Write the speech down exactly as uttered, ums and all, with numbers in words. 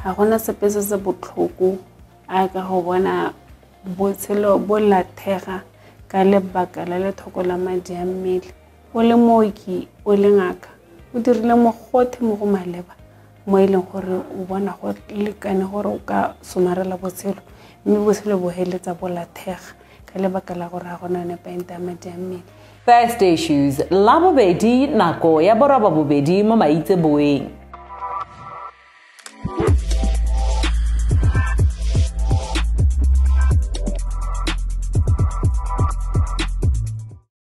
ga gona sepe se se botlhoko a ka go bona botshelo bo lathega ka lebaka la lethoko la madi a mmele. O le mooki o le ngaka o dirile mogote mo go maleba mo e leng gore o bona go lekane gore o ka somarela botshelo mme botshelo bo heletsa bo lathega ka lebaka la gore ga gona nepente ya madi a mmele. First issues, Labobedi, nako ya borobabobedi mo maitseboeng.